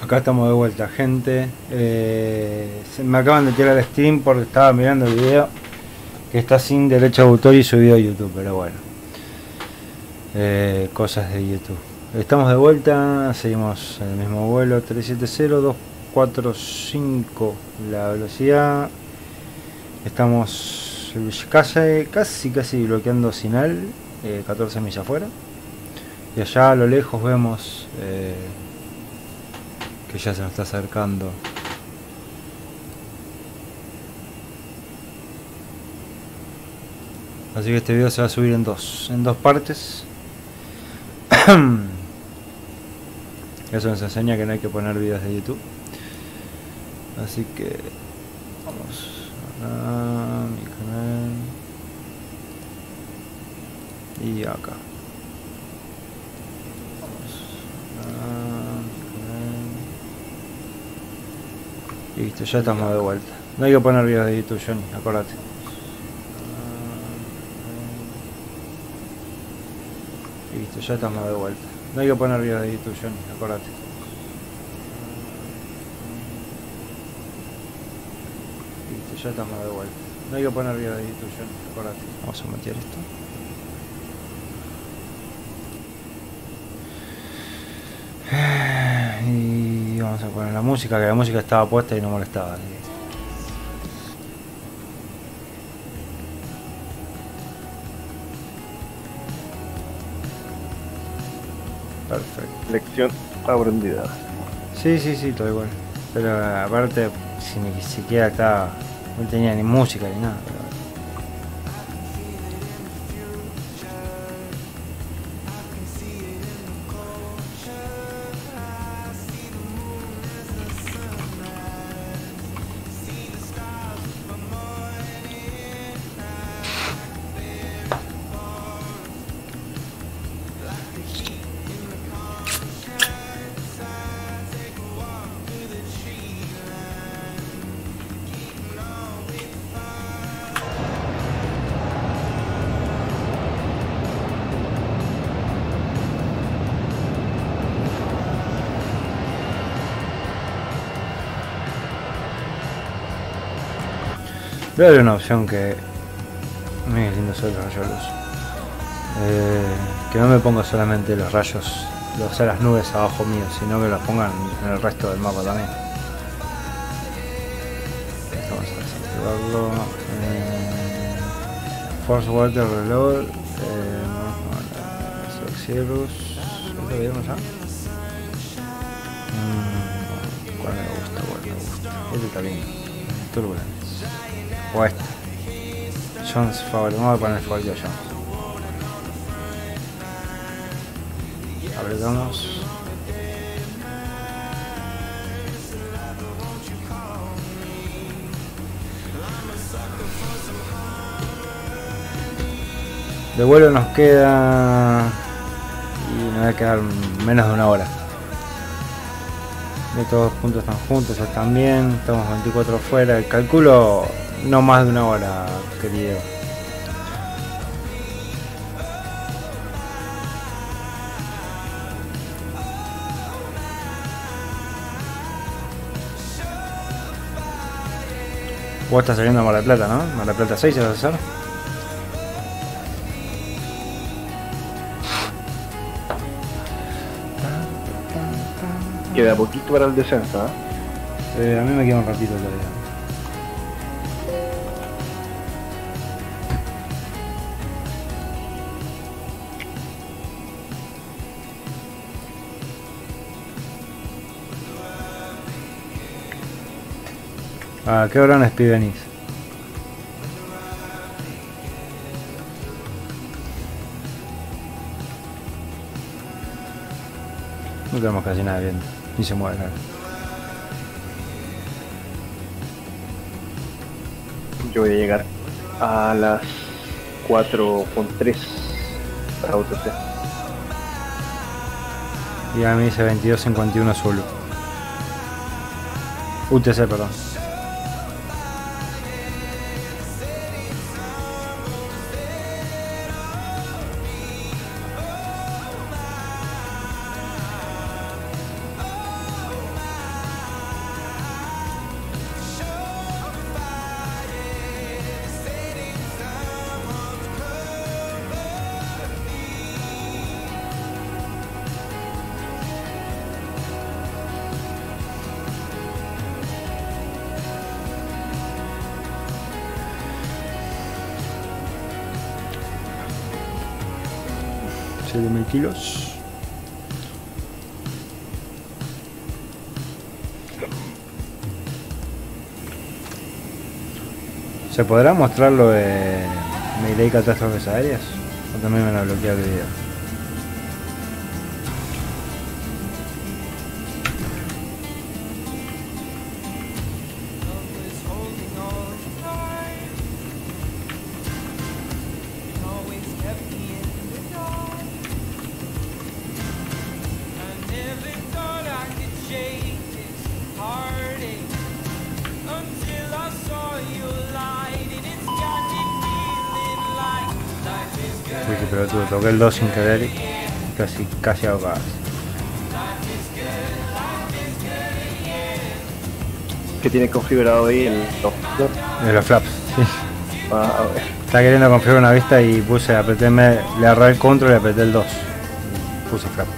Acá estamos de vuelta, gente. Se me acaban de tirar el stream porque estaba mirando el video que está sin derecho de autor y subido a YouTube, pero bueno, cosas de YouTube. Estamos de vuelta, seguimos en el mismo vuelo, 370-245 la velocidad. Estamos casi bloqueando Sinal, 14 millas afuera. Y allá a lo lejos vemos que ya se nos está acercando así que este video se va a subir en dos partes. Eso nos enseña que no hay que poner videos de YouTube, así que vamos a mi canal y acá. Listo, ya estamos de vuelta. No hay que poner videos de YouTube, Johnny, acordate. Listo, ya estamos de vuelta. No hay que poner videos de YouTube, Johnny, acordate. Listo, ya estamos de vuelta. No hay que poner videos de YouTube, Johnny, acordate. Vamos a meter esto. Y vamos a poner la música, que la música estaba puesta y no molestaba. Perfecto. Lección aprendida. Sí, todo igual. Pero aparte, si ni siquiera estaba, no tenía ni música ni nada. Pero... voy a darle una opción que... Mira qué lindo son los rayos de luz. Que no me ponga solamente los rayos, o sea, las nubes abajo mío, sino que las pongan en el resto del mapa también. Vamos a desactivarlo. Force Water Reload. Xerus. ¿Lo vieron ya? ¿Cuál me gusta? Este está bien. Turbulence. O este. Jones favorito. Vamos a poner el favorito a Jones. Apretamos. De vuelo nos queda... y nos va a quedar menos de una hora. De todos los puntos están juntos, están bien. Estamos 24 fuera. Calculo no más de una hora, querido. Vos estás saliendo a Mar del Plata, ¿no? Mar del Plata 6 se vas a hacer. Queda poquito para el descenso, A mí me queda un ratito todavía. ¿A qué hora en speed venís? No tenemos casi nada bien, ni se mueve nada. Yo voy a llegar a las 4:3 para UTC. Y a mí dice 22:51 solo. UTC, perdón. 7.000 kilos. ¿Se podrá mostrar lo de Melee Catástrofes Aéreas? ¿O también me la bloquea el video? Uy, qué pelotudo, toqué el 2 sin querer y casi ahogadas. ¿Qué tiene configurado ahí el De los flaps, sí. a ver. Estaba queriendo configurar una vista y le agarré el control y apreté el 2. Y puse flap.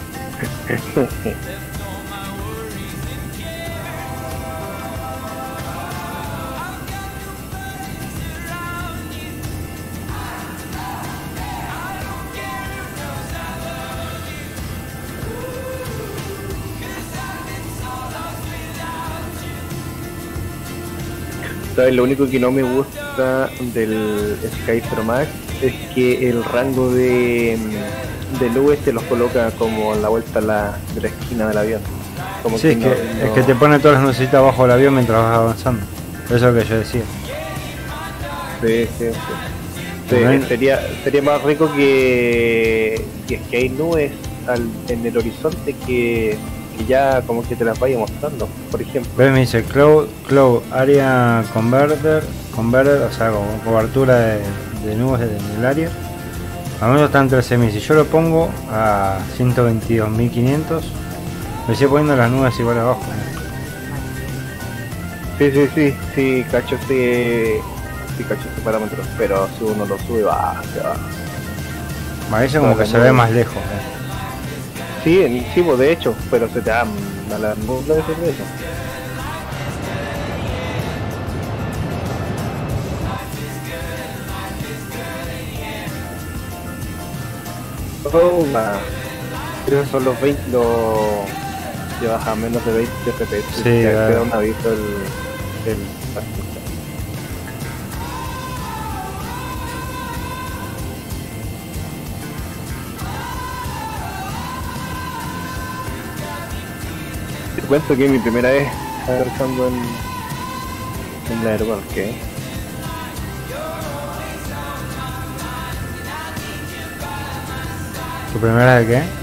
¿Sabes? Lo único que no me gusta del Skyper Max es que el rango de nubes te los coloca como a la vuelta de la esquina del avión. Como Sí, es que te pone todas las nubecitas abajo del avión mientras vas avanzando. Eso es lo que yo decía. Sí. Sí, sería más rico que hay nubes en el horizonte que ya como que te las vaya mostrando, por ejemplo. Ve, me dice Cloud Area Converter, o sea, con cobertura de nubes en el área. A menos está en 13.000. Si yo lo pongo a 122.500, me sigue poniendo las nubes igual abajo. Sí, cacho ese parámetro, pero si uno lo sube, se va. Parece como que se ve más lejos. Sí, pues de hecho, pero se te da a la nubla de eso. Esos son los 20, que baja menos de 20 FPS. Sí, te da un aviso el Te cuento que es mi primera vez aterrizando en el aeroparque. ¿Tu primera de qué?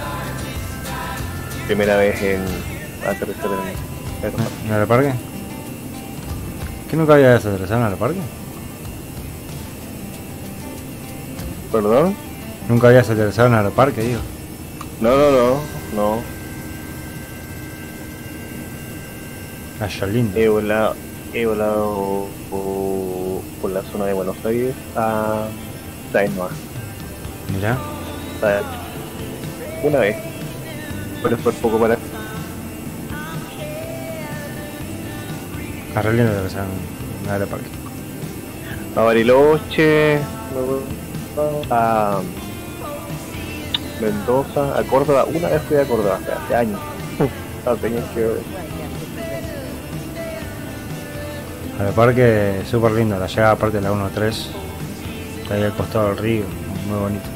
Primera vez en aterrizar en el aeroparque. ¿En el aeroparque? ¿Qué nunca habías aterrizado en el aeroparque? ¿Perdón? Nunca habías aterrizado en el aeroparque, digo. No. Allá lindo. He volado por la zona de Buenos Aires a Sainoa. Mirá. Una vez. Pero fue poco para... Arre lindo aterrizar en el aeroparque. A Bariloche, a Mendoza, a Córdoba. Una vez fui a Córdoba, hace años. Tenía que... El parque es súper lindo, la llegada aparte de la 1-3, está ahí al costado del río, muy bonito.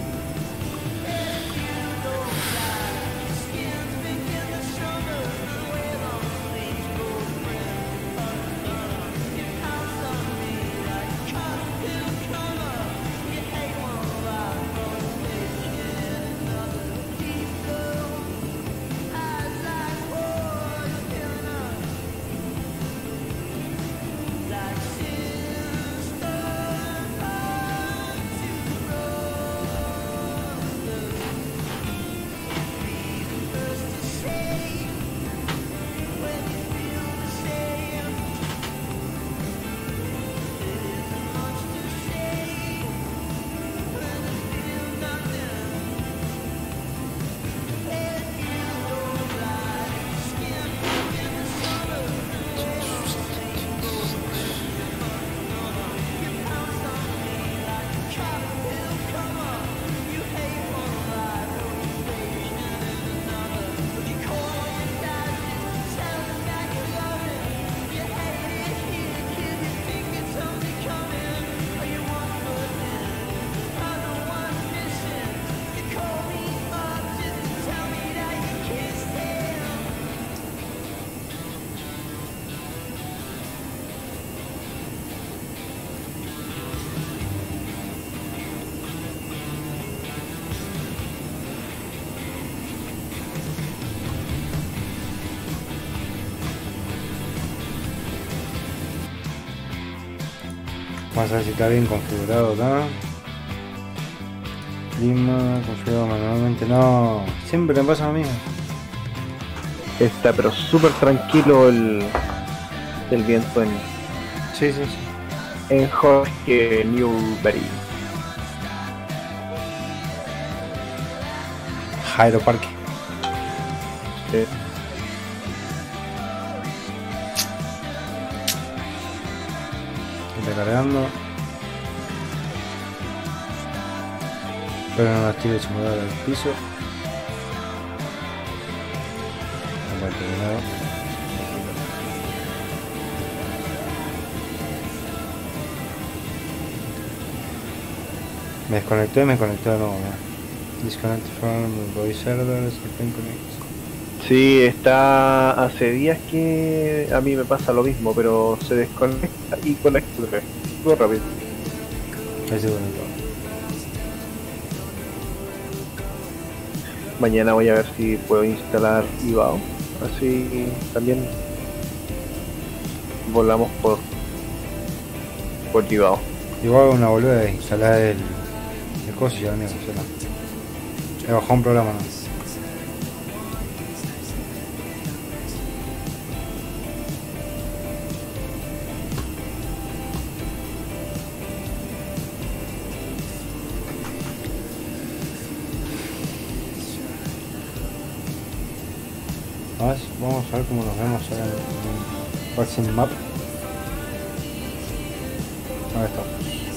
Vamos a ver si está bien configurado acá. Clima, configurado manualmente. No, siempre me pasa lo mismo. Está pero súper tranquilo el viento Sí, sí, sí. en Jorge Newbery. Jairo Parque. Sí. Está cargando. Pero no las tire sin mudar al piso. Vamos a terminar. Me desconecté y me conecté de nuevo. Disconnect from voice servers. Sí, está hace días que a mí me pasa lo mismo, pero se desconecta y conecta otra vez. Muy rápido. Ahí se conectó. Mañana voy a ver si puedo instalar IBAO. Así también volamos por IBAO. Igual una volver a instalar el coso y ya no funciona. He bajado un programa, ¿no? Vamos a ver cómo nos vemos ahora en Vaccine Map. Ahí estamos.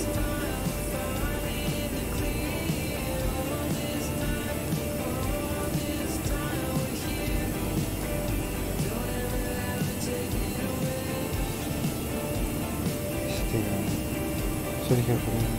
Sergio Fernández.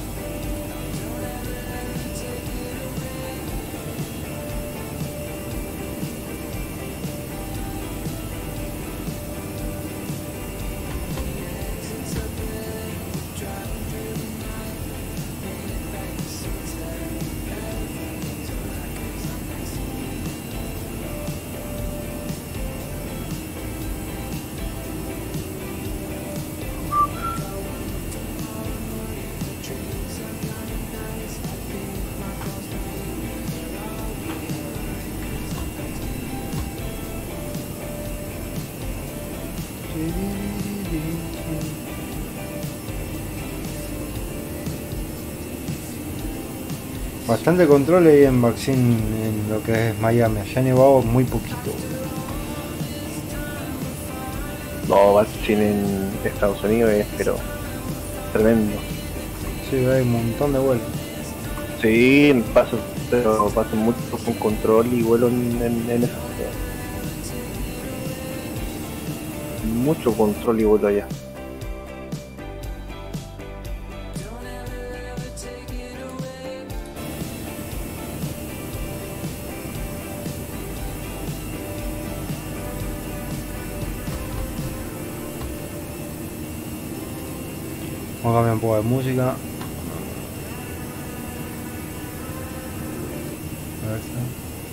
Bastante control ahí en Vaccine, en lo que es Miami. Allá nevado muy poquito. No, Vaccine en Estados Unidos es pero tremendo. Sí, hay un montón de vuelos. Sí, paso mucho con control y vuelo en esa ciudad. Mucho control y vuelo allá. Vamos a cambiar un poco de música. A ver si...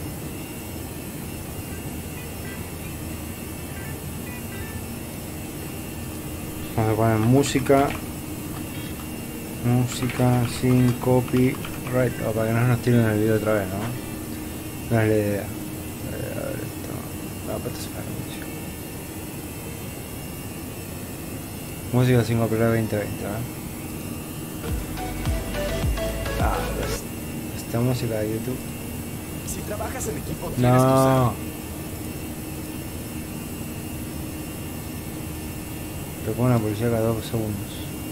Vamos a poner música. Música sin copyright. Para que no nos tiren el video otra vez, ¿no? No es la idea. A ver esto. No, pero esto es para música. Música sin copyright 2020, ¿eh? Ah, esta música de YouTube. Si trabajas en equipo, tienes que usar. No. Te pongo una policía cada 2 segundos.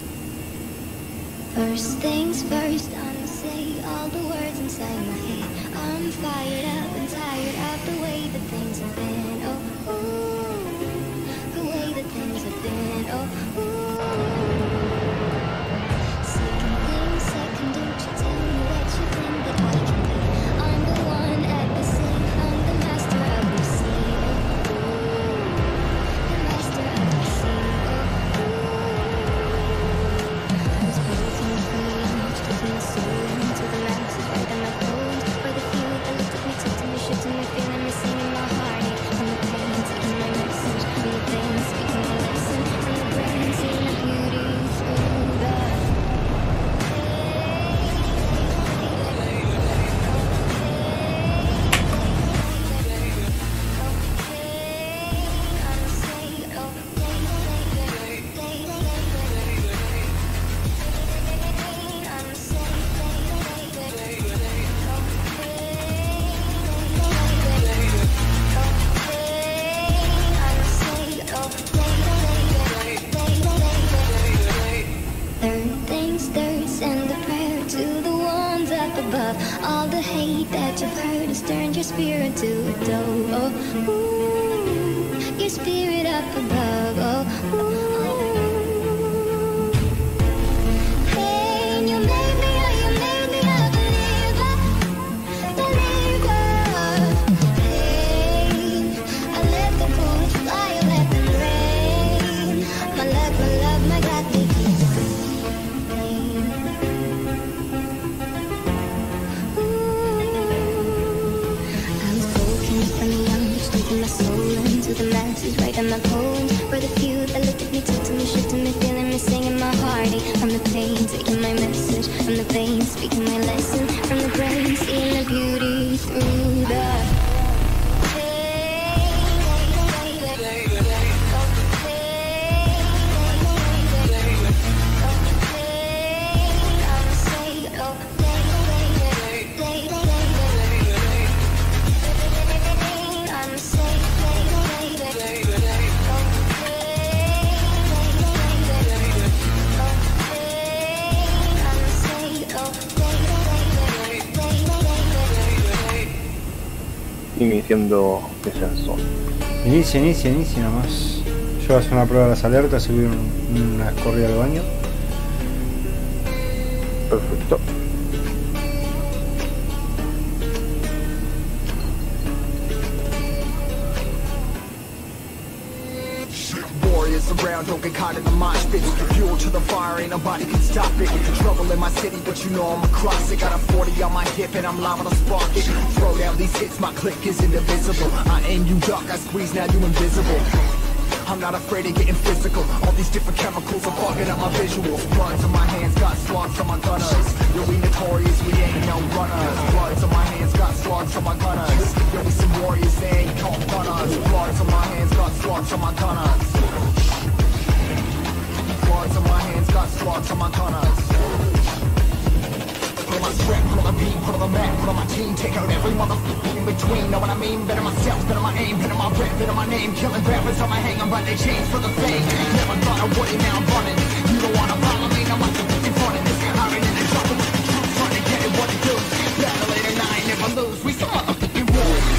First things first, I'ma say all the words inside my head. I'm fired up and tired of the way that things have been. Oh, ooh, the way that things have been. Oh, ooh. Second thing, second, don't you tell me that you think that I can be. I'm the one at the scene, I'm the master of the scene. Oh, ooh, the master of the scene. Oh, ooh. Into the max, right on my bones. For the few that looked at me, took to me, shit to me, feeling me, singing my heart. From the pain, taking my your spirit to adore. Ooh, your spirit up above. Oh, ooh. Hey, you made me a believer, believer. Hey, I let them bullets fly, I let them rain. My love, my God, they keep saying. I was broken from a young age, taking my soul into the masses, writing my poems for the few that looked at me, took to me, shifted me, feeling me, singing my heartache from the pain, taking my message from the veins, speaking my lesson from the brain, seeing the beauty through the iniciando descenso. Inicia nomás. Yo voy a hacer una prueba de las alertas y voy una corrida al baño. Perfecto. Warriors around, don't get caught in the mosh pit. Fuel to the fire, ain't nobody can stop it. Trouble in my city, but you know I'm across it. Got a 40 on my hip and I'm liable to spark it. Throw down these hits, my click is indivisible. I aim, you duck, I squeeze, now you invisible. I'm not afraid of getting physical. All these different chemicals are fogging up my visuals. Bloods on my hands, got slugs on my gunners. Yo, we notorious, we ain't no runners. Bloods on my hands, got slugs on my gunners. Yo, we some warriors, they ain't no runners. Bloods on my hands, got slugs on my gunners. Bloods on my hands, got slugs on my gunners. Put on my strap, put on the beat, put on the map, put on my team. Take out every motherfucker in between. Know what I mean? Better myself, better my aim, better my rap, better my name. Killing rappers on my hang on, but they change for the fame. Never thought I would, now I'm running. You don't wanna follow me, now I'm in front of this. I'm in the trouble with the truth, trying to get it what it do. Battle later, I ain't never lose. We some motherfucking warriors.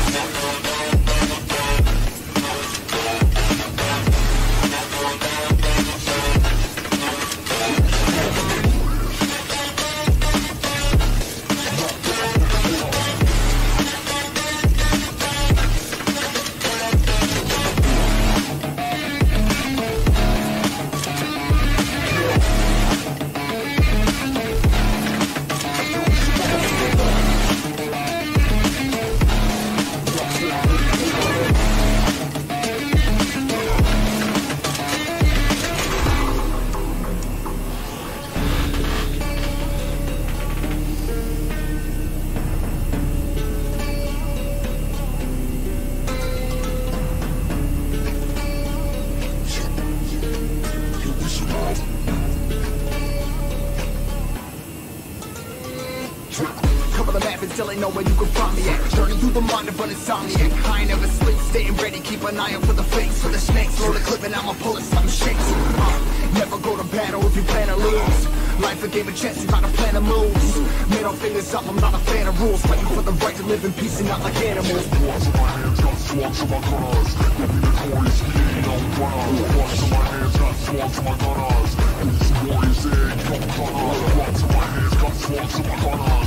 Cover the map and still ain't know where you can find me at. Journey through the mind of an insomniac. I ain't never sleep, staying ready, keep an eye out for the fakes, for the snakes. Load the clip and I'ma pull it, something shakes. Never go to battle if you plan to lose. Life a game of chess, you gotta plan the moves. Middle fingers up, I'm not a fan of rules. Fighting for the right to live in peace and not like animals. Bloods on my hands, got slugs on my gunners. We'll be notorious, we ain't no runners. Bloods on my hands, got slugs on my gunners. And these warriors, they ain't no runners. Bloods on my hands, got slugs on my gunners.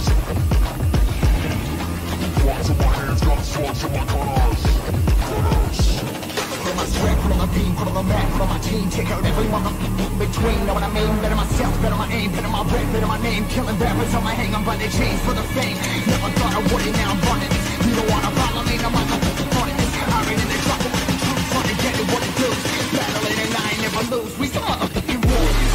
Bloods on my hands, got slugs on my gunners. Put on my strap, put on the beam, put on the map, put on my team. Take out every motherfucker in between. Know what I mean? Better myself, better my aim, better my rap, better my name. Killing rappers on my hang on, but they change for the fame. Never thought I would, now I'm running. You don't wanna follow me, now I'm running. I'm in the trouble with the truth, trying to get it what it do. Battle it and I ain't never lose. We some motherfucking warriors.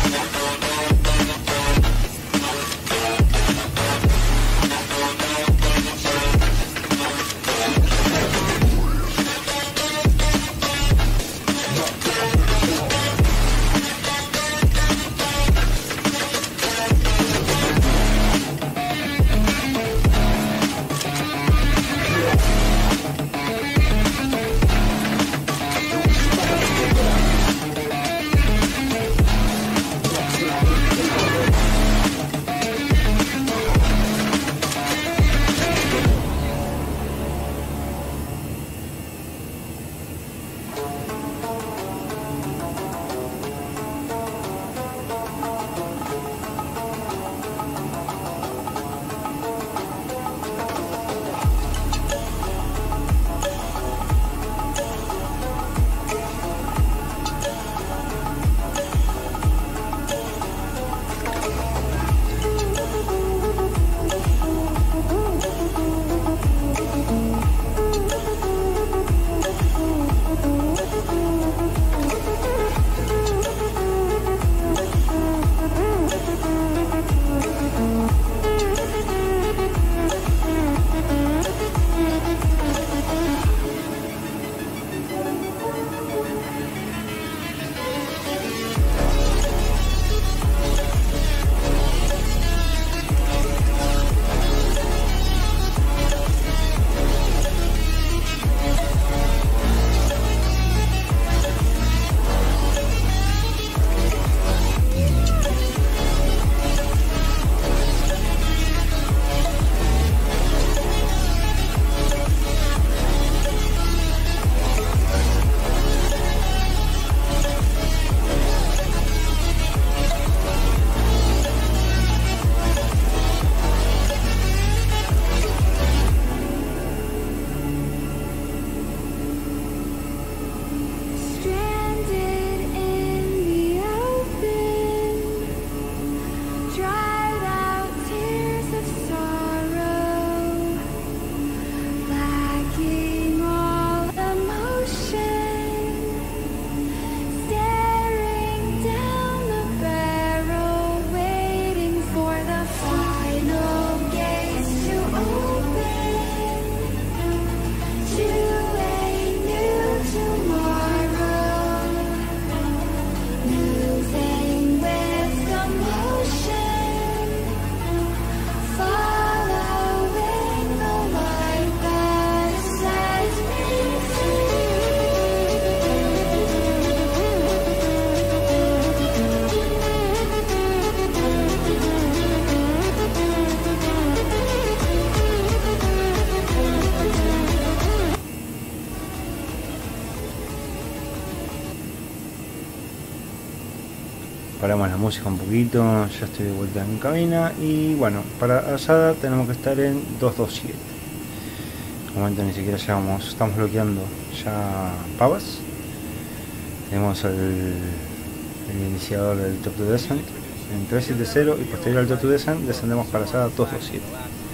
Paramos la música un poquito, ya estoy de vuelta en cabina. Y bueno, para Asada tenemos que estar en 227. De momento ni siquiera llegamos, estamos bloqueando ya Pavas. Tenemos el iniciador del Top to Descent en 370 y posterior al Top to Descent descendemos para Asada 227.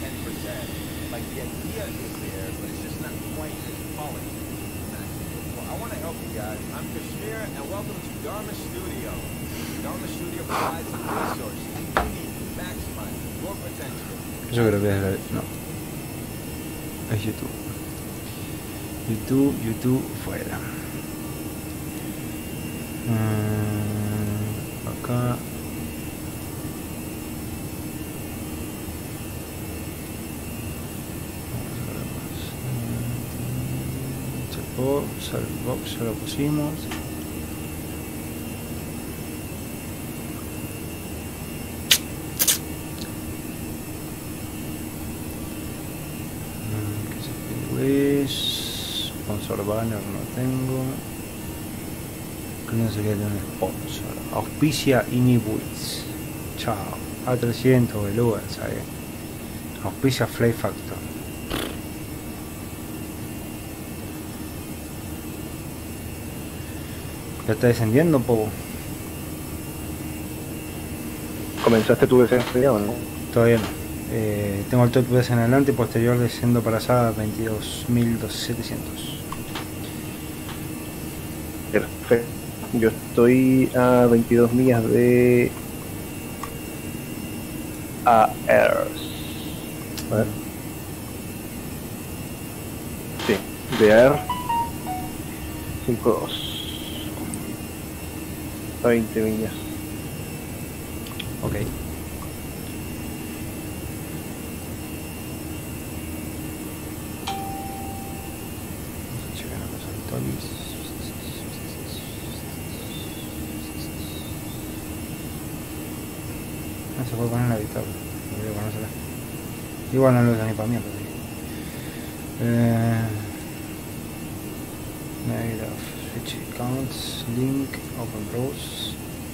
Yo creo que es la... no. Es YouTube. YouTube fuera. Acá. Salbox ya lo pusimos. Sponsor banner no tengo. Creo que sería de un sponsor. Auspicia Inibuits. Chao. A300 beluga, ¿sabes? Auspicia Fly Factor. ¿Ya está descendiendo, Pogo? ¿Comenzaste tu descenso ya o no? Todavía no. Tengo el top en adelante y posterior desciendo para allá 22.700. Perfecto. Yo estoy a 22 millas de AERS. A ver. Sí, de AER 52. A 20 millas. Ok. No se puede poner la habitable. Voy a ponérsela. Igual no lo uso ni para mí, pero made of switch accounts, link, open rows.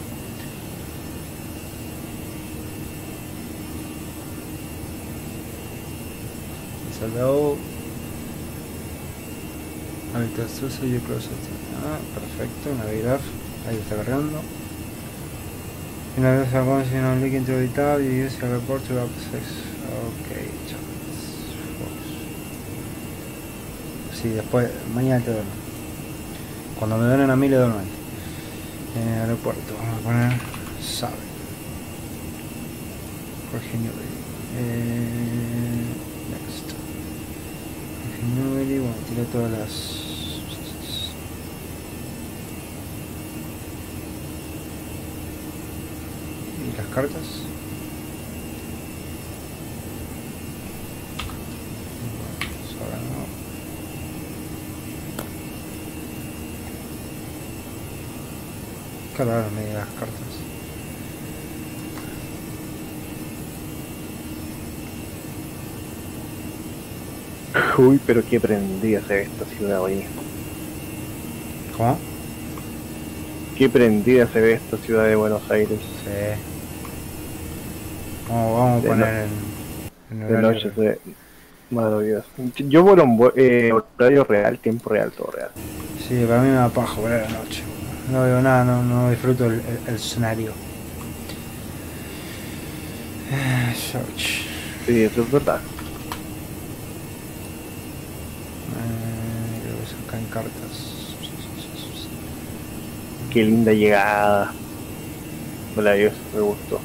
Allow habitat user you close it. Ah, perfecto, Navigraph, ahí está cargando. Y una vez acá si no link into the tab you use a report to access. Ok, chavales. Sí, después, mañana te duermo. Cuando me donen a mí le dono a él. Aeropuerto, vamos a poner sabe. Regenerate. Next. Regenerate, bueno, tira todas las. Y las cartas. Ahora no. Cargarme las cartas. Uy, pero qué prendida se ve esta ciudad hoy. ¿Cómo? Qué prendida se ve esta ciudad de Buenos Aires. Sí. Vamos a poner en De horario. noche se ve maravilloso. Yo vuelo en horario real, tiempo real, todo real. Sí, para mí me da paja volar a la noche. No veo nada, no disfruto el escenario. Search. Sí, eso es verdad. Creo que es acá en cartas. Qué linda llegada. Maravilloso, me gustó.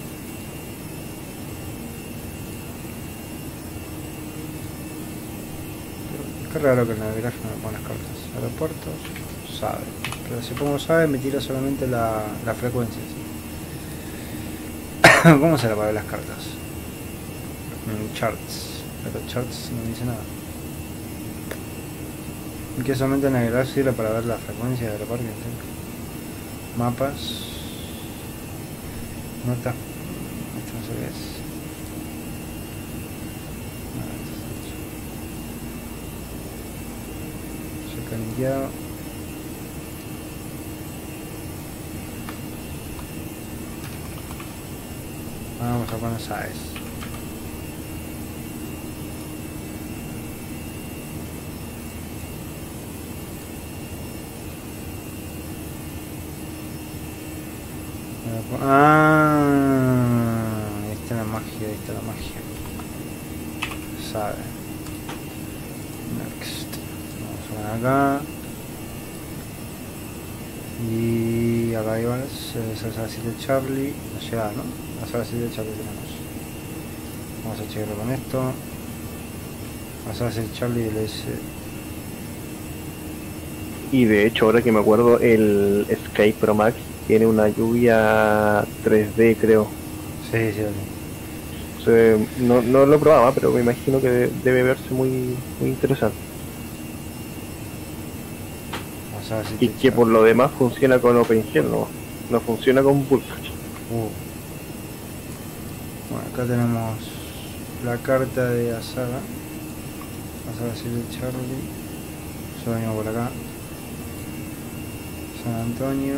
Qué raro que el navegador no me pone las cartas. Aeropuerto, sabe. Pero si pongo sabe me tira solamente las frecuencias. ¿Cómo será para ver las cartas? Charts. Pero charts no dice nada. Y que solamente el navegador sirve para ver la frecuencia de aeropuerto. Mapas. Nota. Esto no sé qué es. Cambiado. Vamos a poner size. Ahí está la magia, ahí está la magia. Sabe. Next. Vamos a poner acá. Y acá igual es salsa así de Charlie. No llega, ¿no? La salsa así de Charlie tenemos. Vamos a checarlo con esto. La salsa de Charlie y le dice. Y de hecho, ahora que me acuerdo, el Sky Pro Max tiene una lluvia 3D, creo. Sí, sí, O sea, no lo probaba, pero me imagino que debe verse muy interesante. La salsa Y de que por lo demás funciona con OpenGL, no funciona con Bulk. Bueno, acá tenemos la carta de Asaga. Asaga así de Charlie. Yo vengo por acá. San Antonio.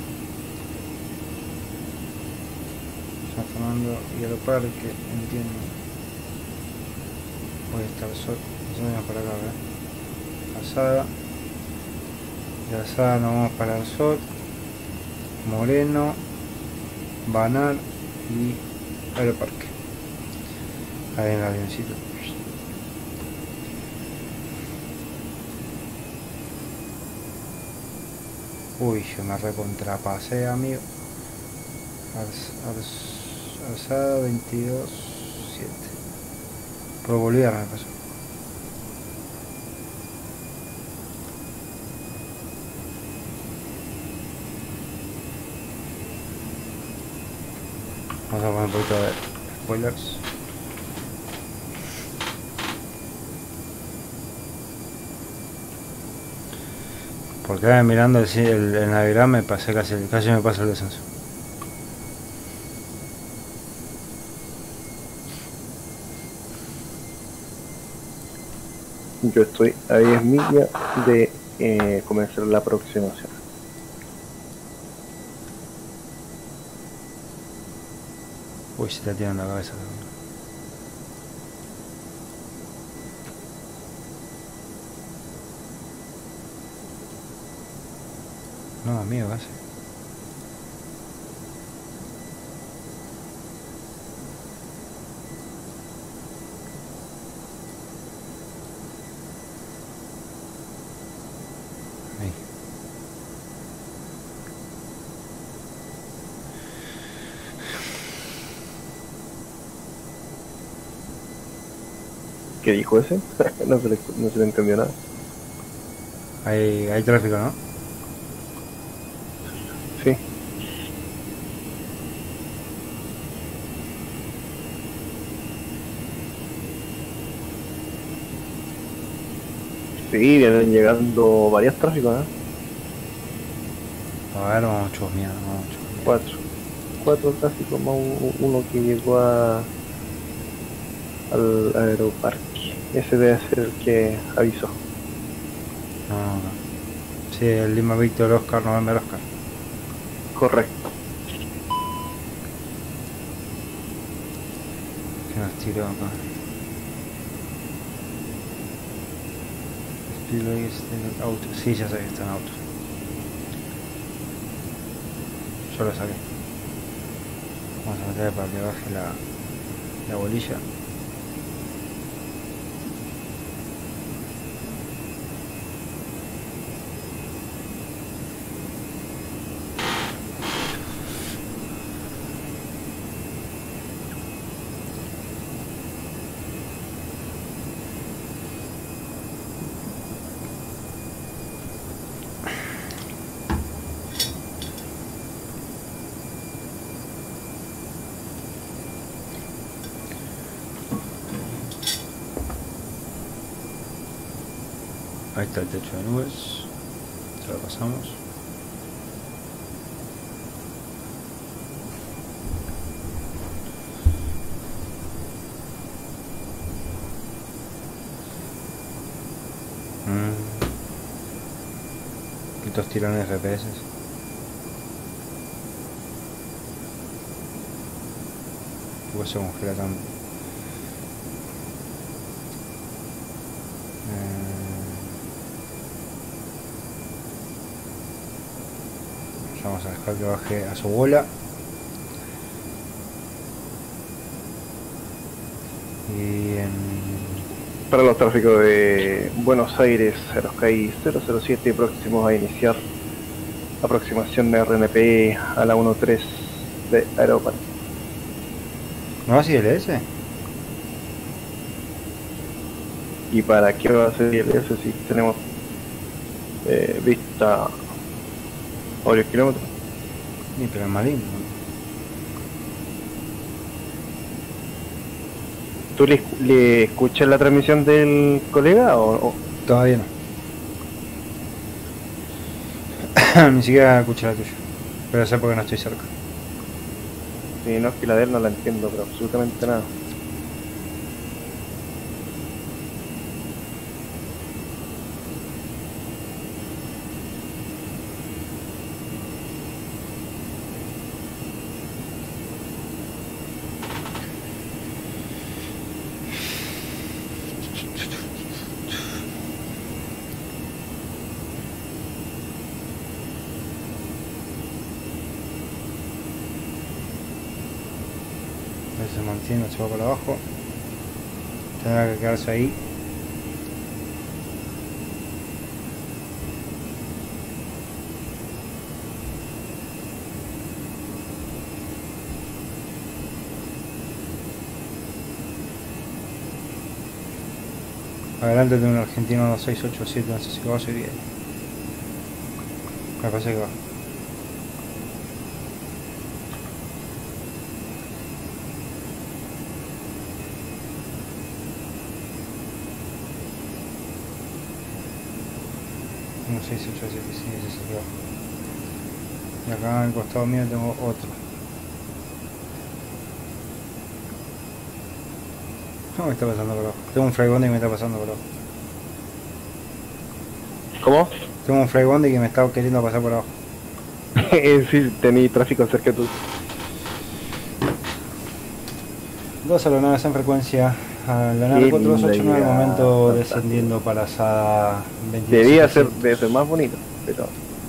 San Fernando y el parque, entiendo. Voy a estar solo. Venimos por acá, ¿verdad? Asaga. De Asaga nos vamos para el sol. Moreno. Banar y Aeroparque. Ahí en el avioncito. Uy, yo me recontrapasé, amigo. Alzada 22.7. Por Bolívar me pasó. Vamos a poner un poquito de spoilers. Porque mirando el Navidad me pasé casi me paso el descenso. Yo estoy a 10 millas de comenzar la aproximación. Uy, se te tiran la cabeza. No, amigo, casi. Ahí. ¿Qué dijo ese? no se le entendió nada. Hay tráfico, ¿no? Sí. Sí, vienen llegando varios tráficos, ¿eh? A ver, vamos chusmear, vamos chusmear. Cuatro tráficos más uno que llegó al aeroparque. Ese debe ser el que avisó. No. Sí, el Lima Víctor Oscar, November Oscar. Correcto. Que nos tiró acá. Speedway está en el auto. Sí, ya sé que está en auto. Yo lo saqué. Vamos a meter para que baje la bolilla. Ahí está el techo de nubes. Se lo pasamos. Estos tirones FPS. ¿Qué porque se congela tanto. Ya vamos a dejar que baje a su bola. Y Para los tráficos de Buenos Aires, Aerosky 007 próximos a iniciar aproximación de RNP a la 13 de Aeropan. ¿no va a ser ILS? ¿Y para qué va a ser ILS si tenemos vista a varios kilómetros? Ni pero es más lindo. ¿Tú le escuchas la transmisión del colega o? Todavía no. Ni siquiera escuché la tuya. Pero sé porque no estoy cerca. Si no, es que la de él no la entiendo, pero absolutamente nada. Se mantiene, se va para abajo. Tendrá que quedarse ahí. Adelante de un argentino 2687, no sé si caballo y bien. Me parece que va. No sé si 877, sí, ese es el que va. Y acá al costado mío tengo otro. No me está pasando por abajo. Tengo un Flybondi que me está pasando por abajo. ¿Cómo? Tengo un Flybondi que me está queriendo pasar por abajo. Sí, tení tráfico cerca de tú. Dos aeronaves en frecuencia. A la nave 4289 al momento descendiendo para Sada 27. Debe ser más bonito, pero...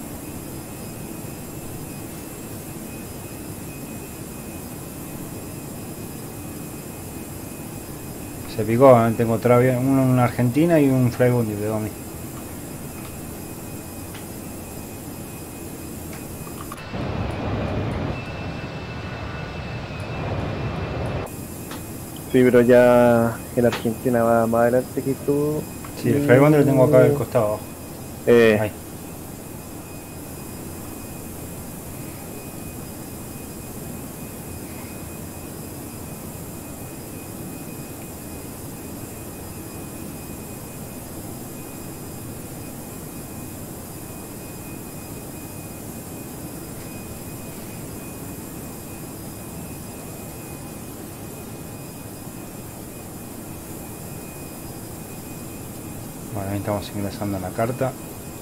Se picó, tengo otra avión, uno en Argentina y un Flybondi de Domi. Sí, pero ya en Argentina va más adelante que tú. Sí, el Flybondi lo tengo acá del costado abajo. Ahí. Bueno, ahí estamos ingresando en la carta.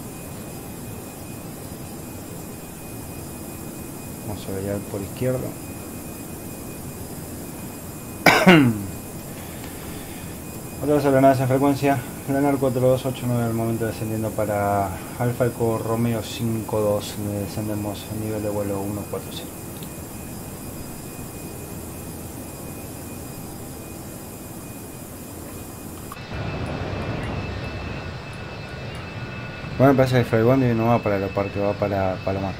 Vamos a ver por izquierda. Otra vez aeronaves en frecuencia. Lanar 4289 al momento descendiendo para Alfa Eco Romeo 52. Descendemos a nivel de vuelo 140. Bueno, me parece que el Flybondi no va para el aeropuerto, va para Palomar.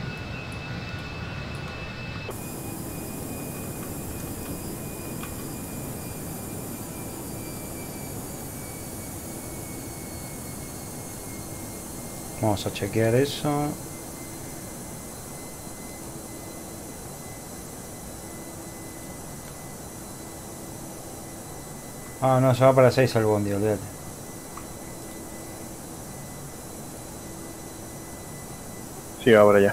Vamos a chequear eso. Ah, no, se va para 6 al bondi, olvídate. Sí, va por allá.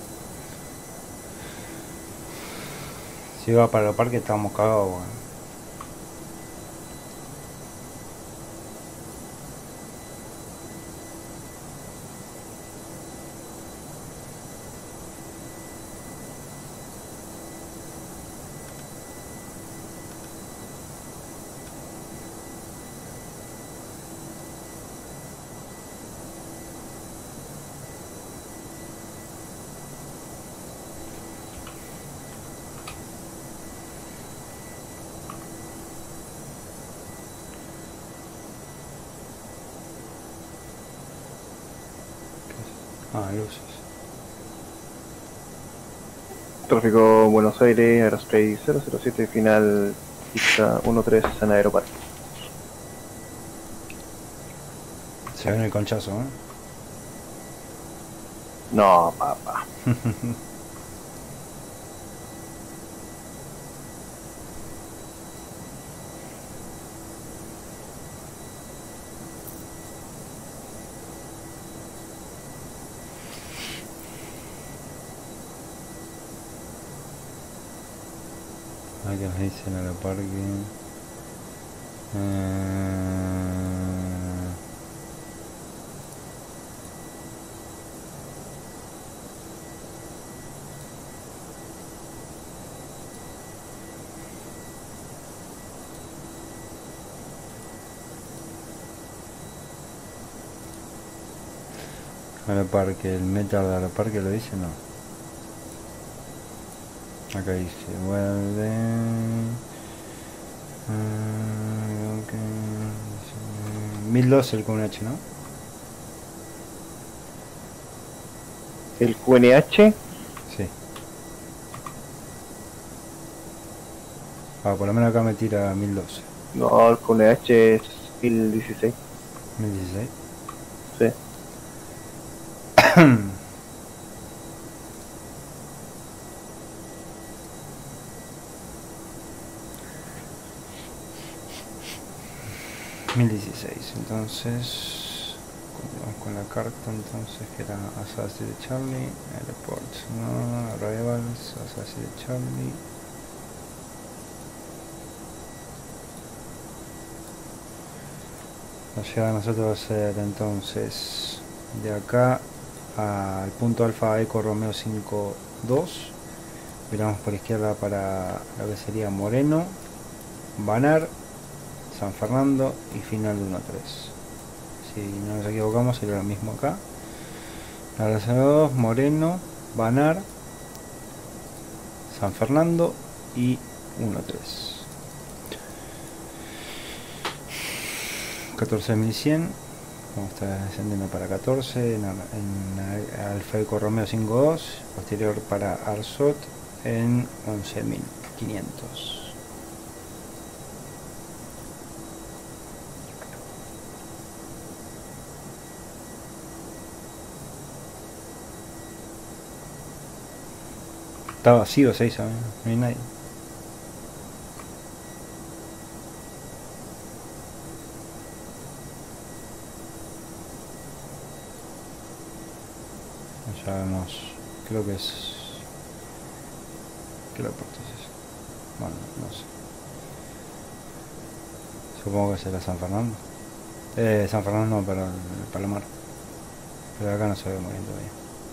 Si va para el parque estamos cagados, bueno. Ah, luces. Tráfico Buenos Aires, Aerospace 007, final pista 13 en Aeroparque. Se ve en el conchazo, ¿eh? No, papá. A ver qué nos dicen en el parque. Aeroparque, el metal de Aeroparque lo dice, no. Acá dice, vuelve. Okay. 1012 el QNH, ¿no? El QNH, Sí. Ah, por lo menos acá me tira 1012. no, el QNH es 1016. 1016. Sí. Entonces continuamos con la carta entonces que era Assassin de Charlie, Airport, no, Arrivals, Assassin de Charlie. La llegada de nosotros va a ser entonces de acá al punto Alfa Eco Romeo 52. Miramos por izquierda para lo que sería Moreno, Banar, San Fernando y final de 1-3. Si no nos equivocamos sería lo mismo acá. La gracia 2, Moreno, Banar, San Fernando y 1-3. 14.100. Vamos a estar descendiendo para 14 en Alfa Eco Romeo 5-2, posterior para Arsot en 11.500. Está vacío 6, no hay nadie. Ya vemos, creo que es... ¿Qué aeropuerto es ese? Bueno, no sé. Supongo que será San Fernando. San Fernando no, pero el Palomar. Pero acá no se ve muy bien todavía.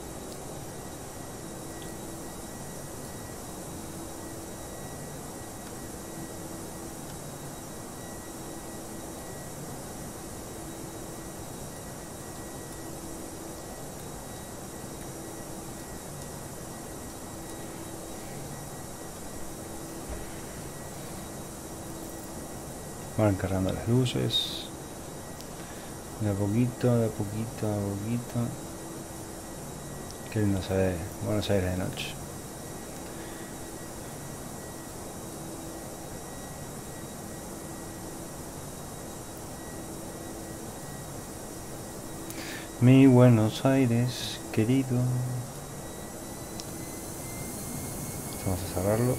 Van cargando las luces. De a poquito, de a poquito, de a poquito. Qué lindo se ve Buenos Aires de noche. Mi Buenos Aires, querido. Vamos a cerrarlo.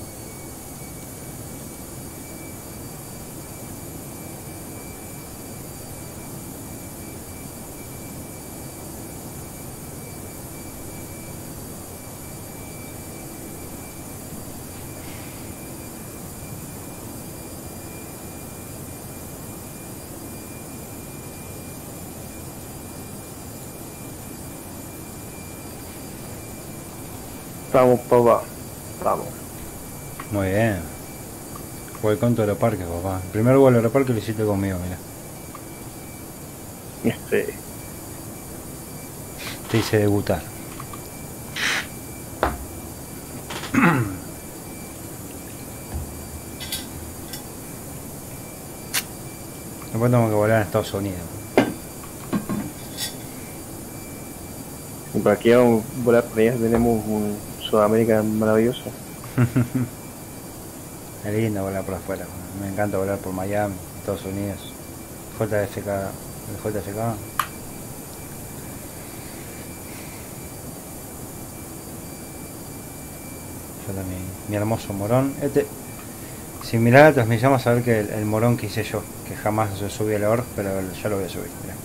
Vamos, papá. Vamos. Muy bien. Fue con tu aeroparque, papá. El primer vuelo al aeroparque lo hiciste conmigo, mira. Te hice debutar. Después tengo que volar a Estados Unidos. Y para aquí vamos a volar por allá, tenemos un Sudamérica maravilloso. Es lindo volar por afuera. Me encanta volar por Miami, Estados Unidos. JFK, el JFK. Yo también, mi hermoso morón. Si mirá la transmisión vas a ver que el morón que hice yo, que jamás se subí al OR, pero ya lo voy a subir. Mirá.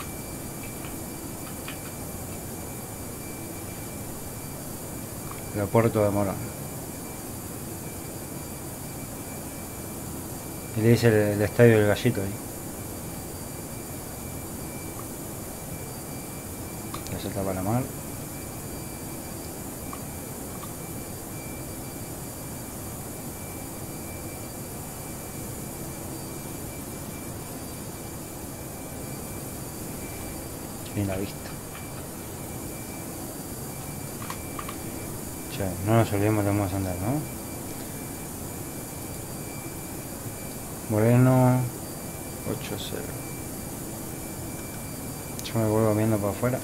Aeropuerto de Morón. Y le dice el estadio del Gallito ahí. Ya se tapa la mar. Linda vista. Che, no nos olvidemos de cómo andar, ¿no? Moreno 8-0. Yo me vuelvo viendo para afuera.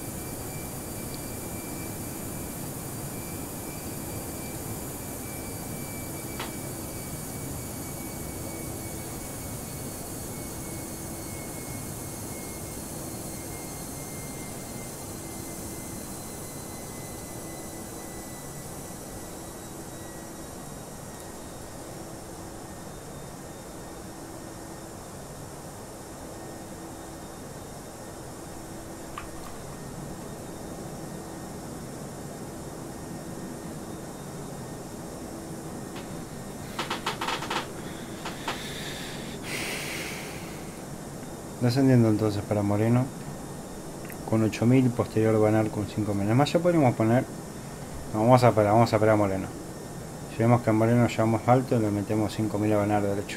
Descendiendo entonces para Moreno con 8000, posterior Banar con 5000. Además ya podríamos poner, vamos a esperar a Moreno. Si vemos que en Moreno llevamos alto, le metemos 5000 a Banar derecho.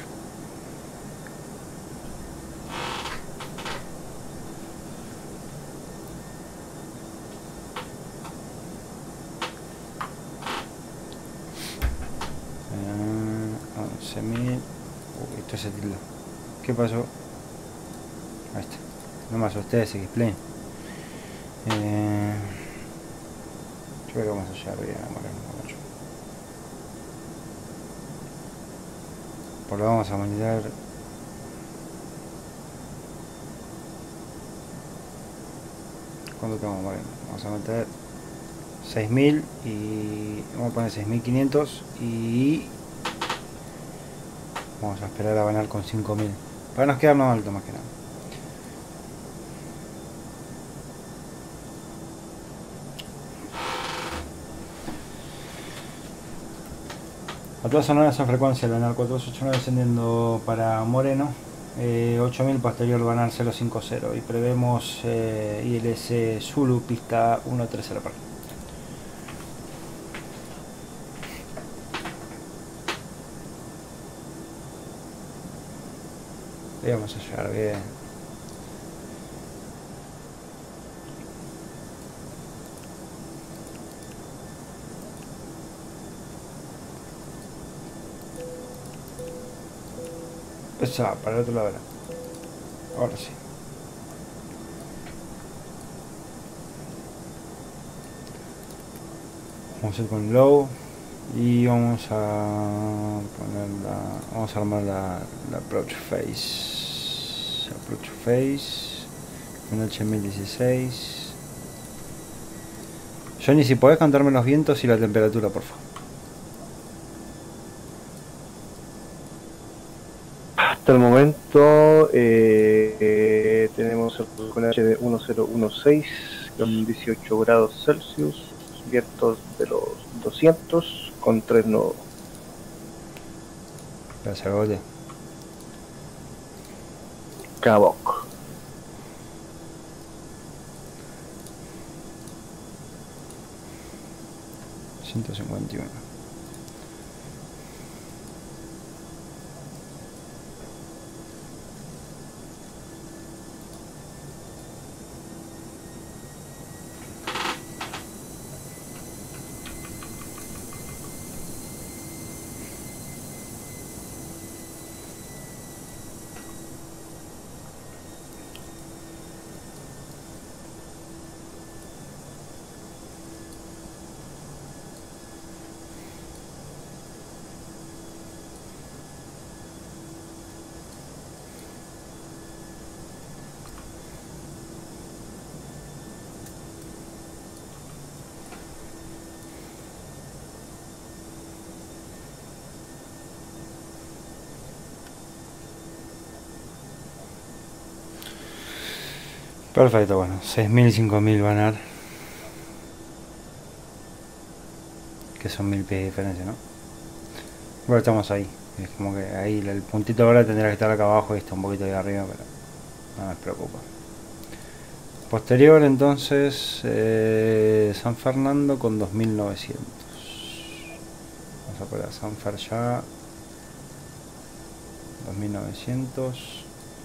Esto se tildó. ¿Qué pasó? Ahí está. No me asusté, X-Plane. Yo creo que vamos a llegar bien a Moreno. Por lo vamos a monitorear. ¿Cuánto tenemos Moreno? Vamos a meter 6000 y vamos a poner 6500 y vamos a esperar a ganar con 5000 para nos quedarnos alto más que nada. A todas sonoras en frecuencia, Banar 4289 descendiendo para Moreno, 8000 posterior Banar 050 y prevemos ILS Zulu pista 130 par. Y vamos a llegar bien. Esa, para el otro lado. Ahora sí. Vamos a ir con low y vamos a poner vamos a armar la approach face. Approach face con H1016. Johnny, si podés cantarme los vientos y la temperatura, por favor. Hasta el momento tenemos el H de 1016 con 18 grados Celsius, vientos de los 200 con 3 nodos. Gracias, Gote. Cabok. $151. Perfecto, bueno, 6.000 y 5.000 van a dar. Que son 1000 pies de diferencia, ¿no? Bueno, estamos ahí. Es como que ahí el puntito ahora tendrá que estar acá abajo y está un poquito ahí arriba, pero no me preocupa. Posterior entonces, San Fernando con 2900. Vamos a poner a San Fer ya. 2900.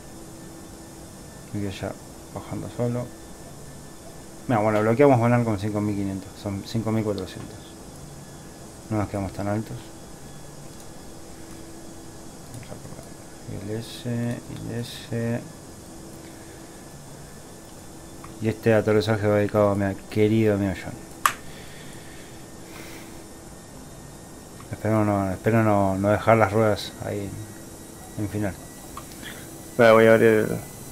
Y ya bajando solo. No, bueno, bloqueamos ganar con 5500. Son 5400. No nos quedamos tan altos. Vamos a probar. Y el S. Y este aterrizaje va dedicado a mi querido amigo John. Espero no dejar las ruedas ahí en final. Bueno, voy a abrir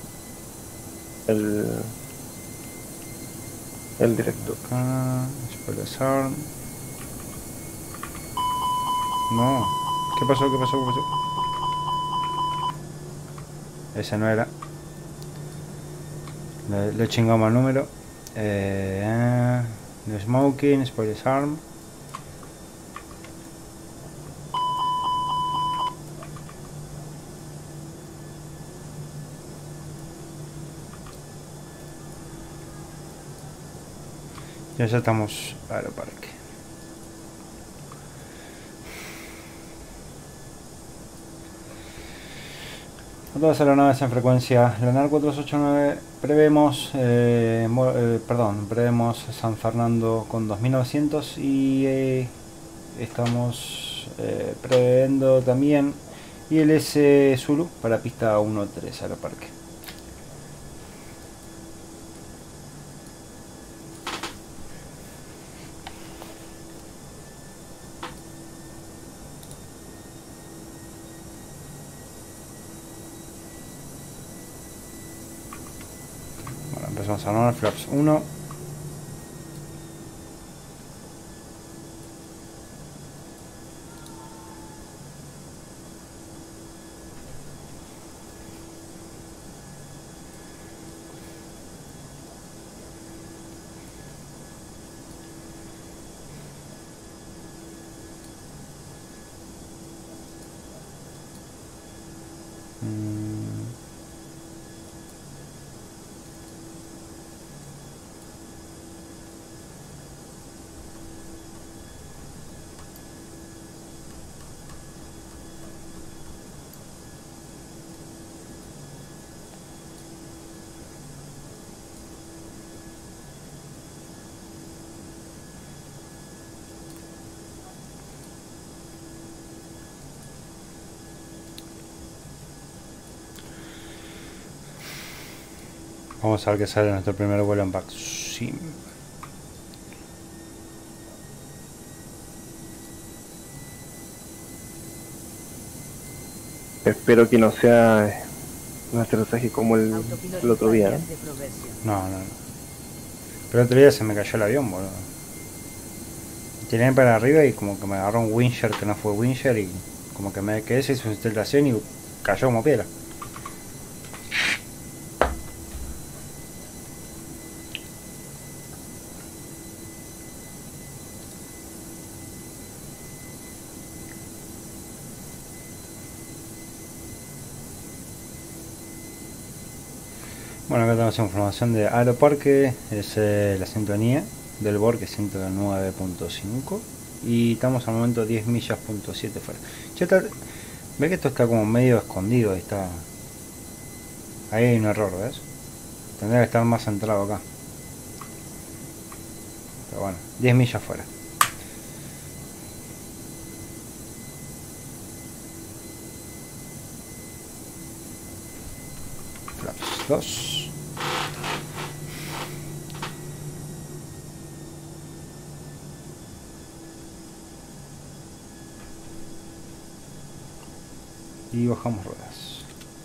el directo. Acá, spoiler. No. ¿Qué pasó? Ese no era. Le chingamos el número. No smoking, spoiler arm. Ya estamos Aeroparque. A todas las aeronaves en frecuencia Leonardo 489 prevemos, prevemos San Fernando con 2900 y estamos previendo también ILS Zulu para pista 13 Aeroparque. Empezamos a armar flaps 1. Vamos a ver qué sale nuestro primer vuelo en Baxim. Espero que no sea un aterrizaje como el otro día, ¿no? No. Pero el otro día se me cayó el avión, boludo. Tiré para arriba y como que me agarró un Winger que no fue Winger y como que me quedé sin sustentación y cayó como piedra. Bueno, acá tenemos información de Aeroparque, es la sintonía del BOR que es 109.5 y estamos al momento 10 millas.7 fuera. Ve que esto está como medio escondido, está ahí hay un error, ¿ves? Tendría que estar más centrado acá. Pero bueno, 10 millas fuera. Flaps 2. Y bajamos ruedas.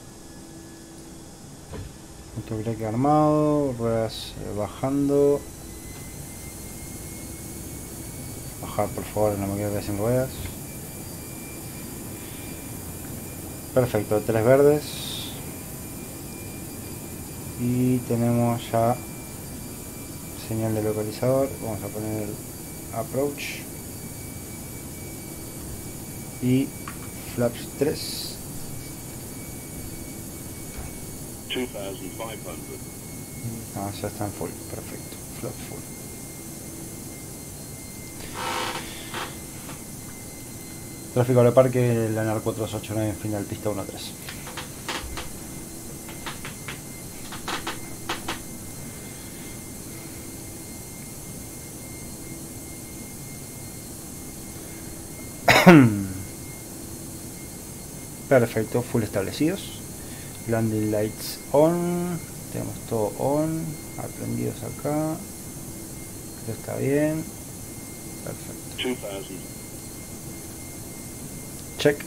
Autobreak armado, ruedas bajando. Bajar por favor, no me quiero quedar sin ruedas. Perfecto, 3 verdes. Y tenemos ya señal de localizador. Vamos a poner approach y flaps 3. 2,500. No, ya está en full, perfecto, flap full. Tráfico de parque, Lanar 4289 en final, pista 13. Perfecto, full establecidos. Landing lights on. Tenemos todo on. Aprendidos acá. Esto está bien. Perfecto. 2,000. Check.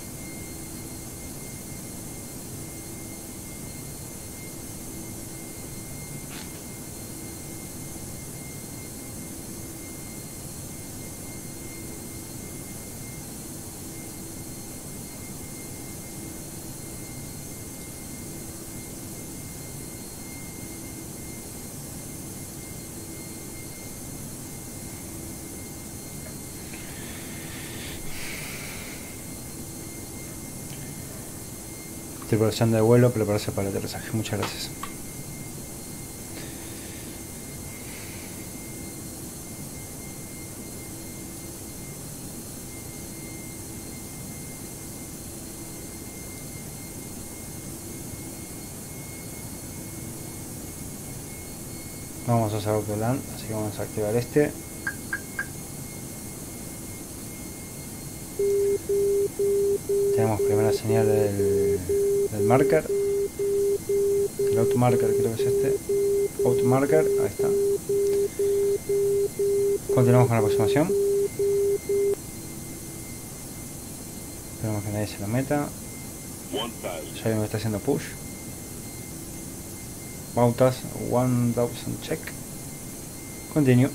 Tripulación de vuelo, prepararse para el aterrizaje. Muchas gracias. Vamos a hacer autoland, así que vamos a activar este. Tenemos primera señal del marker. El automarker creo que es este. Automarker, ahí está. Continuamos con la aproximación. Esperemos que nadie se lo meta. 1,000. Ya me está haciendo push. Pautas 1000 check. Continue.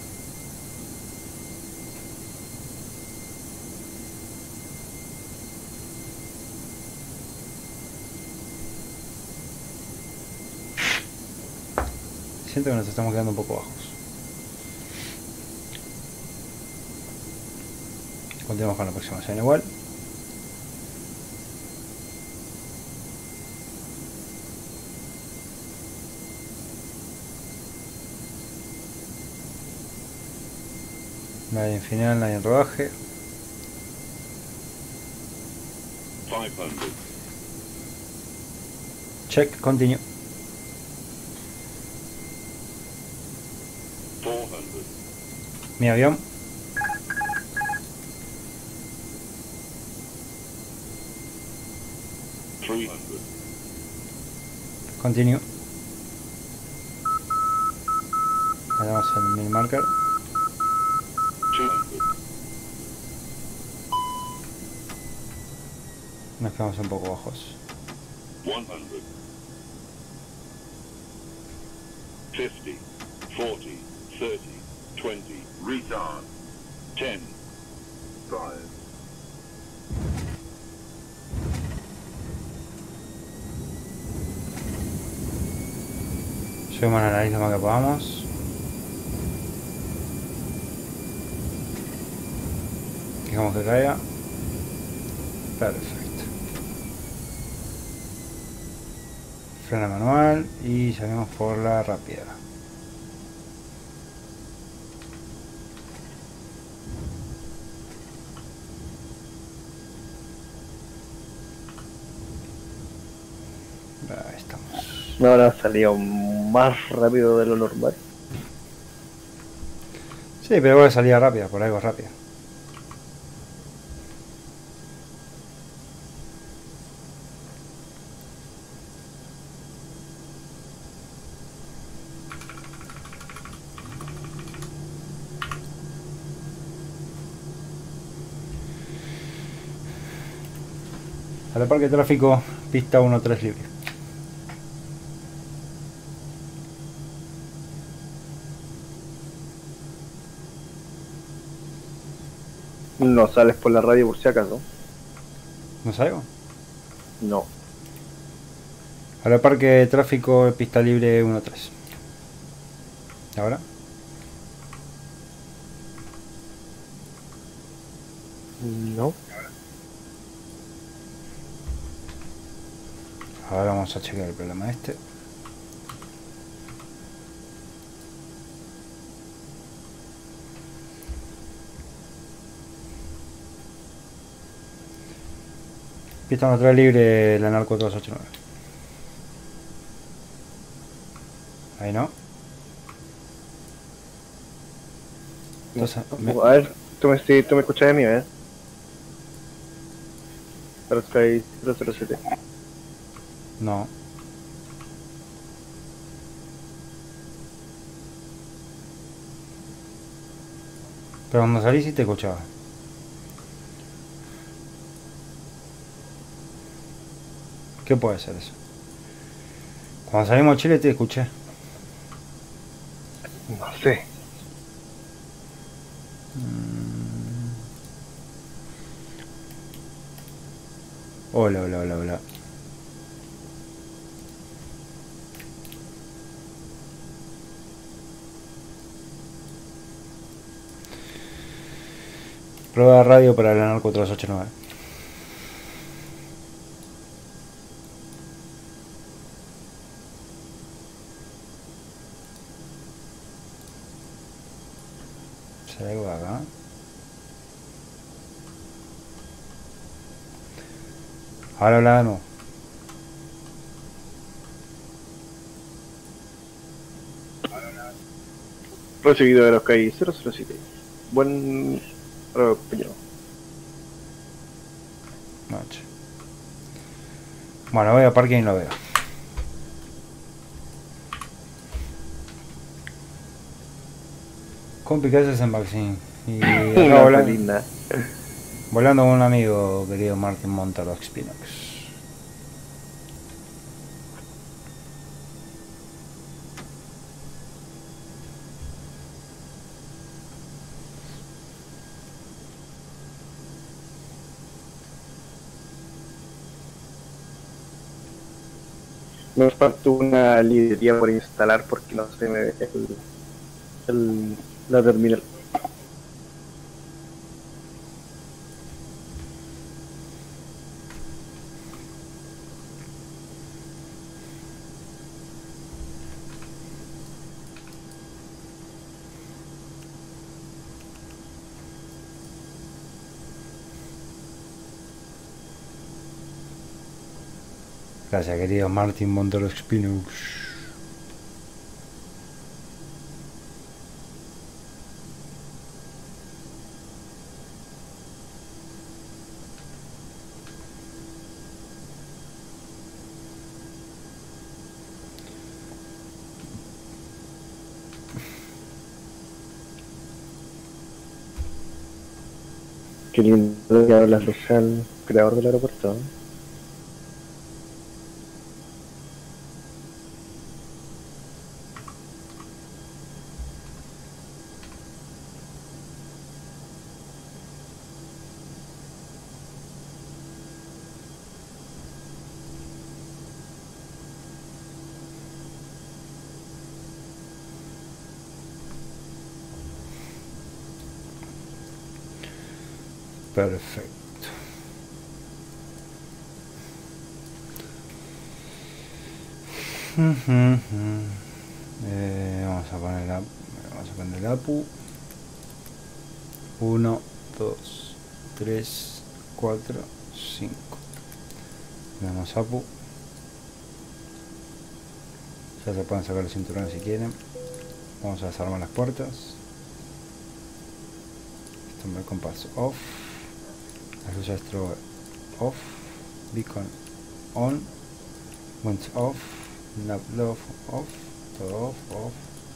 Siento que nos estamos quedando un poco bajos. Continuamos con la aproximación igual. Nadie en final, nadie en rodaje. 500. Check, continue. 400. Mi avión. Continue. Hagamos el mini marker. 200. Nos quedamos un poco bajos. 100. 50. 40. 30. 20. Retard. 10. 5. Subimos la nariz lo más que podamos. Dejamos que caiga. Perfecto. Freno manual y salimos por la rápida. Ahí estamos. Ahora ha salido más rápido de lo normal. Sí, pero igual salía rápida, por algo rápida. Al parque de tráfico, pista 13 libre. No sales por la radio por si acaso. ¿No salgo? No. A la parque de tráfico, pista libre 1-3. ¿Ahora? No. Ahora vamos a chequear el problema este. Pista neutral libre, la narco 289. Ahí no. Entonces, A ver, tú me escuchas de mí, ¿eh? Para Sky 007. no. Pero cuando salí sí te escuchaba. ¿Qué puede ser eso? Cuando salimos de Chile te escuché. No sé. Hola, hola, hola, hola. Prueba de radio para la narco 389. Salgo acá. Ahora habla de nuevo. Recibido de los Sky 007. Buen opinión. Noche. Bueno, voy a parking y lo veo. Compi, ¿qué haces en Vaccine? Y acá Una volando, felina. volando con un amigo, querido Martin Montaro Spinox. Me faltó una librería por instalar porque no se me ve la terminal. Gracias, querido Martin Montaro Spinox. Qué lindo que hablas al creador del aeropuerto. ¿Eh? Perfecto. Vamos a poner el APU. 1, 2, 3, 4, 5. Le damos APU. Ya se pueden sacar los cinturones si quieren. Vamos a desarmar las puertas. Esto compás off. Las luces strobe off. Beacon on. Winds off. Nav off. Off. Todo off. Off.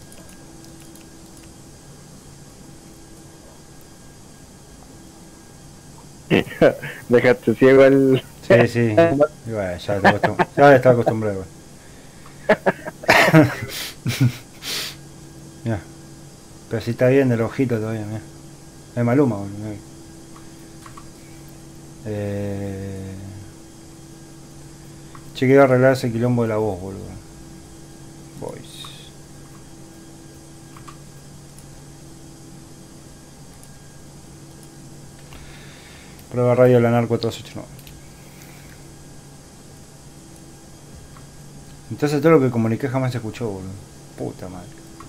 Dejaste ciego el. Sí, sí. Y bueno, ya está acostumbrado. Mira. Pero si está bien del ojito todavía, mira. Es Maluma, boludo. Che, Si quiero arreglar ese quilombo de la voz, boludo. Voice. Prueba radio Lanar 489. Entonces todo lo que comuniqué jamás se escuchó, boludo. Puta madre.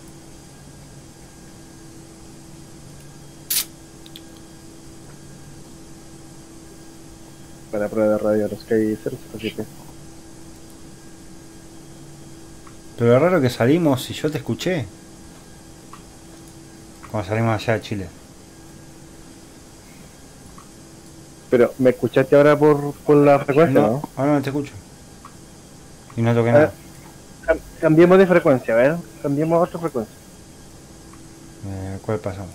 Para prueba de radio los Sky 007. Pero es raro que salimos y yo te escuché. Cuando salimos allá de Chile. Pero, ¿me escuchaste ahora por la frecuencia, no? Ahora no te escucho. Y no toqué A ver, nada. Cambiemos de frecuencia, a ver. Cambiemos a otra frecuencia. ¿Cuál pasamos?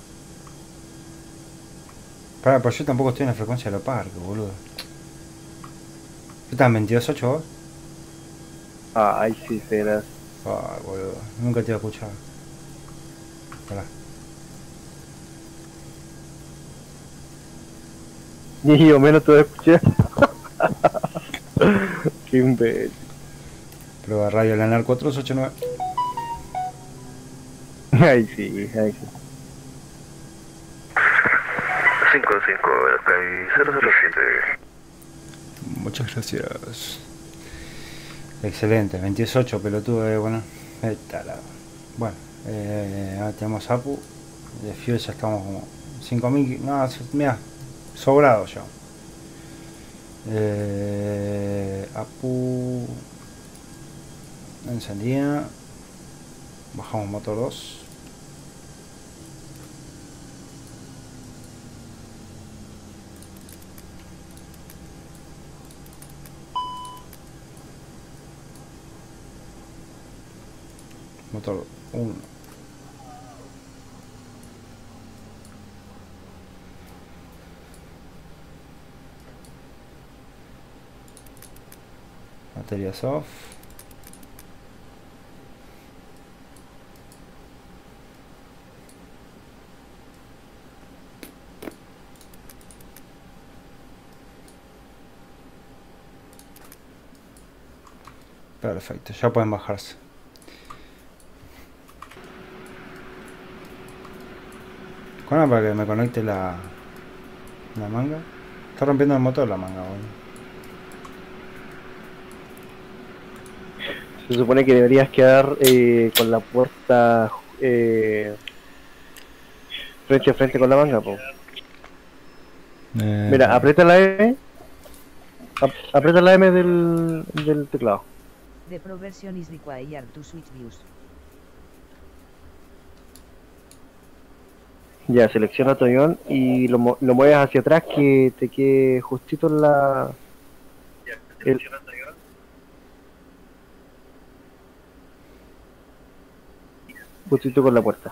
Para, pues yo tampoco estoy en la frecuencia de los parques, boludo. ¿Qué están? ¿22.8 vos? Ay, sí, serás. Ay, boludo. Nunca te iba a escuchar. Pará. Ni yo menos te escuché. Qué imbécil. Prueba radio Lanar 489. Ay, sí, ay, sí. 55, Sky 007. Muchas gracias. Excelente, 28 pelotudo, bueno. Bueno, ahora tenemos Apu. De Fuel ya estamos como 5000. No, mira, sobrado ya. Apu encendida. Bajamos motor 2. Motor 1. Baterías off. Perfecto, ya pueden bajarse. ¿Cuándo para que me conecte la manga? Está rompiendo el motor la manga, boludo. Se supone que deberías quedar con la puerta frente a frente con la manga, po. Mira, aprieta la M. Aprieta la M del teclado. The Pro version is required to switch views. Ya, selecciona tu avión y lo mueves hacia atrás que te quede justito en la... justito con la puerta.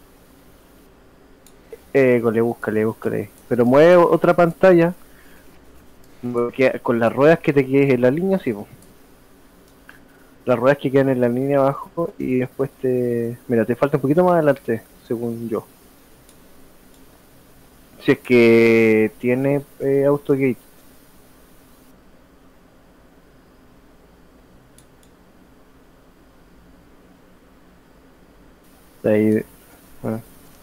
Búscale. Pero mueve otra pantalla con las ruedas que te quedes en la línea, sí, po. Las ruedas que quedan en la línea abajo y después te... Mira, te falta un poquito más adelante, según yo. Si es que tiene AutoGate. De ahí... Bueno.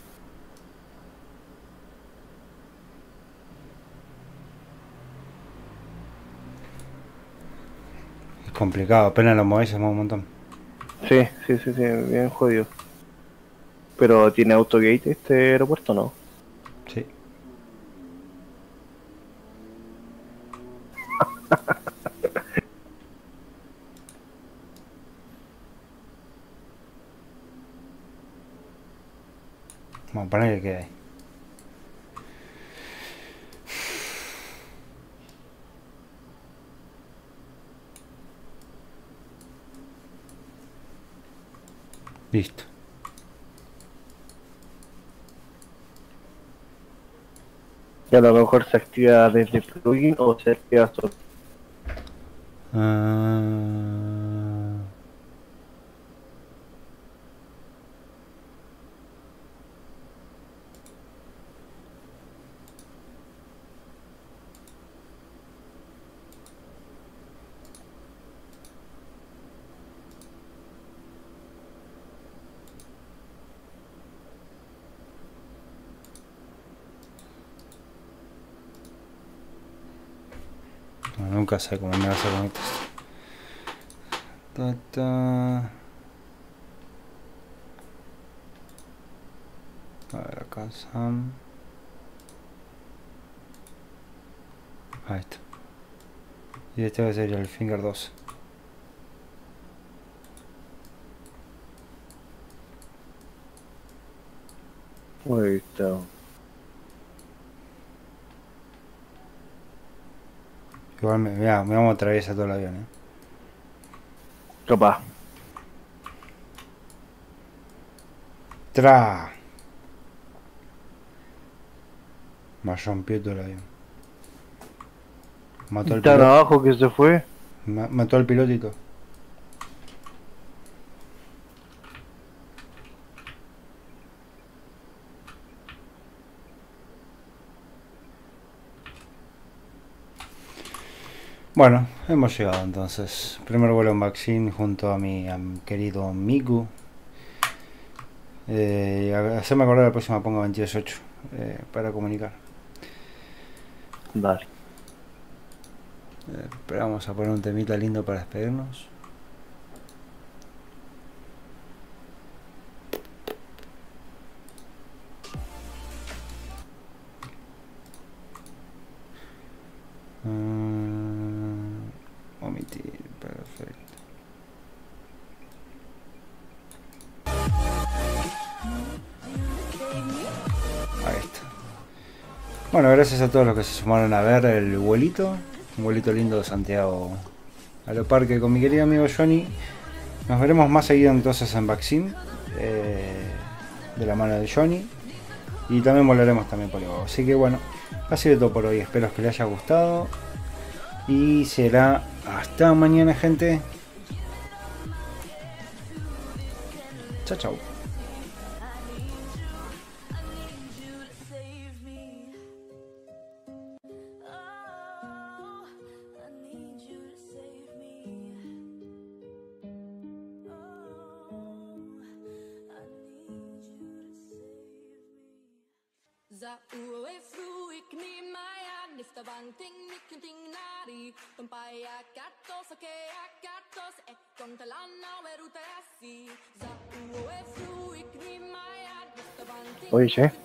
Es complicado, apenas lo mueves se mueve un montón. Sí, bien jodido. Pero ¿tiene AutoGate este aeropuerto o no? Sí. Vamos a poner que quede ahí. Listo. Y a lo mejor se activa desde plugin o se activa solo. Nunca sé cómo me vas a conectar. A ver, acá Sam. Ahí está. Y este va a ser el Finger 2. Ahí está. Igual me vamos a atravesar todo el avión, Capaz. ¡Tra! Me rompió todo el avión. Mató al Tan piloto. abajo que se fue. Mató al piloto y todo. Bueno, hemos llegado entonces. Primer vuelo en Maxine junto a mi querido Miku. Hacerme acordar la próxima ponga 22.8 para comunicar. Dale. Esperamos a poner un temita lindo para despedirnos. Omitir, perfecto. Ahí está. Bueno, gracias a todos los que se sumaron a ver el vuelito. Un vuelito lindo de Santiago a lo parque con mi querido amigo Johnny. Nos veremos más seguido entonces en Vaccine, de la mano de Johnny. Y también volaremos también por luego. Así que bueno, ha sido todo por hoy. Espero que les haya gustado. Y será hasta mañana, gente. Chao, chao. Za uwe fruik ni maya nifta bang ting nikin ting nari Tumpaya katos ake akatos e kontalana werutasi Za uwe fruik ni maya nifta bang ting Oye, che.